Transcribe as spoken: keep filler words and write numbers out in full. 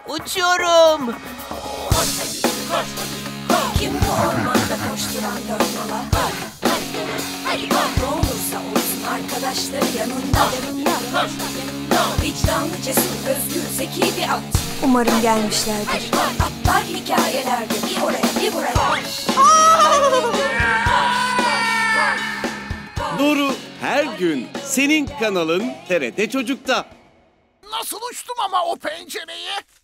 Uçuyorum. Kim bu ormanda koşturan dört nala? Ne olursa olsun arkadaşları yanında. Vicdanlı, cesur, özgür, zeki bir at. Umarım gelmişlerdir. Atlar hikayelerde bir oraya bir buraya. Nuru her gün senin kanalın T R T Çocuk'ta. Nasıl uçtum ama o pencereyi?